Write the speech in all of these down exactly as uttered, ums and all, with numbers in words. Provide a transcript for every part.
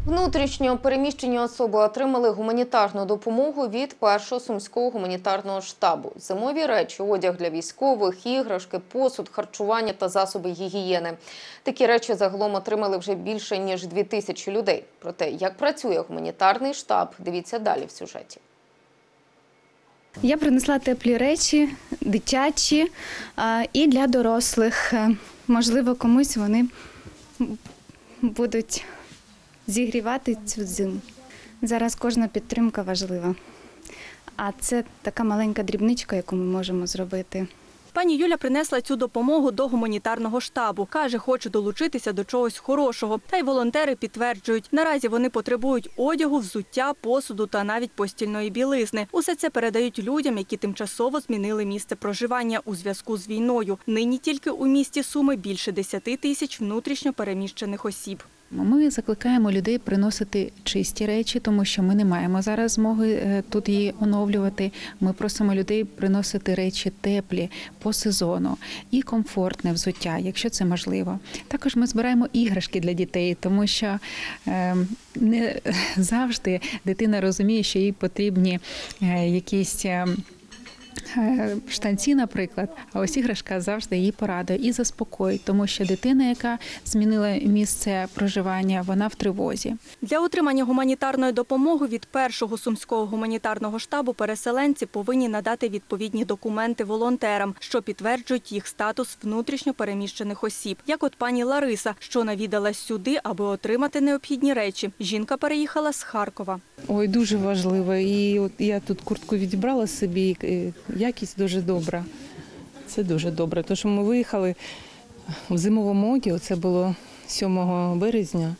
Внутрішньо переміщені особи отримали гуманітарну допомогу від першого сумського гуманітарного штабу. Зимові речі, одяг для військових, іграшки, посуд, харчування та засоби гігієни. Такі речі загалом отримали вже більше, ніж дві тисячі людей. Про те, як працює гуманітарний штаб, дивіться далі в сюжеті. Я принесла теплі речі, дитячі і для дорослих. Можливо, комусь вони будуть зігрівати цю зиму. Зараз кожна підтримка важлива. А це така маленька дрібничка, яку ми можемо зробити. Пані Юля принесла цю допомогу до гуманітарного штабу. Каже, хоче долучитися до чогось хорошого. Та й волонтери підтверджують, наразі вони потребують одягу, взуття, посуду та навіть постільної білизни. Усе це передають людям, які тимчасово змінили місце проживання у зв'язку з війною. Нині тільки у місті Суми більше десяти тисяч внутрішньо переміщених осіб. Ми закликаємо людей приносити чисті речі, тому що ми не маємо зараз змоги тут її оновлювати. Ми просимо людей приносити речі теплі, по сезону і комфортне взуття, якщо це можливо. Також ми збираємо іграшки для дітей, тому що не завжди дитина розуміє, що їй потрібні якісь штанці, наприклад, а ось іграшка завжди її порадує і заспокоїть, тому що дитина, яка змінила місце проживання, вона в тривозі. Для отримання гуманітарної допомоги від першого сумського гуманітарного штабу переселенці повинні надати відповідні документи волонтерам, що підтверджують їх статус внутрішньо переміщених осіб. Як от пані Лариса, що навідалась сюди, аби отримати необхідні речі. Жінка переїхала з Харкова. Ой, дуже важливо. І от я тут куртку відібрала собі, якість дуже добра. Це дуже добре, тому що ми виїхали в зимовому одязі, це було сьомого березня.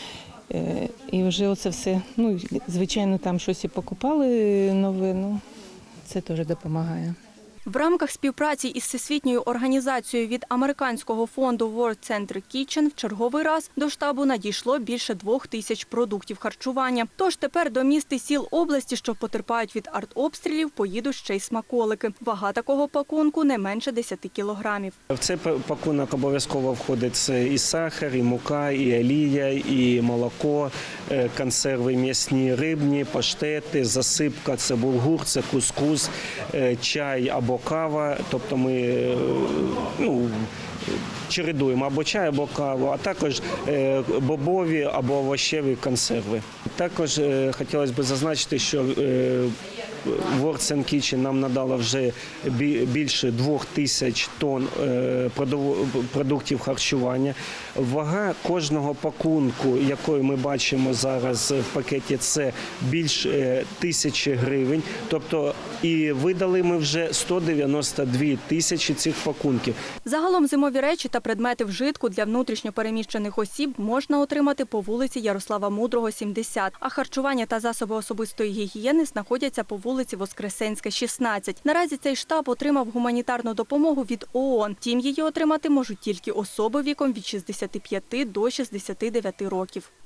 І вже оце все, ну, звичайно, там щось і покупали нове, ну, це теж допомагає. В рамках співпраці із Всесвітньою організацією від американського фонду World Central Kitchen в черговий раз до штабу надійшло більше двох тисяч продуктів харчування. Тож тепер до міст і сіл області, що потерпають від артобстрілів, поїдуть ще й смаколики. Вага такого пакунку не менше десяти кілограмів. В цей пакунок обов'язково входить і сахар, і мука, і олія, і молоко, консерви м'ясні, рибні, паштети, засипка, це булгур, це кускус, чай або кава, тобто ми ну, чередуємо або чай, або каву, а також бобові або овочеві консерви. Також хотілося б зазначити, що World Central Kitchen нам надала вже більше двох тисяч тонн продуктів харчування. Вага кожного пакунку, який ми бачимо зараз в пакеті, це більше тисячі гривень. Тобто і видали ми вже сто дев'яносто дві тисячі цих пакунків. Загалом зимові речі та предмети вжитку для внутрішньо переміщених осіб можна отримати по вулиці Ярослава Мудрого, сімдесят, а харчування та засоби особистої гігієни знаходяться по вулиці Воскресенська, шістнадцять. Наразі цей штаб отримав гуманітарну допомогу від ООН. Втім, її отримати можуть тільки особи віком від шістдесяти п'яти до шістдесяти дев'яти років.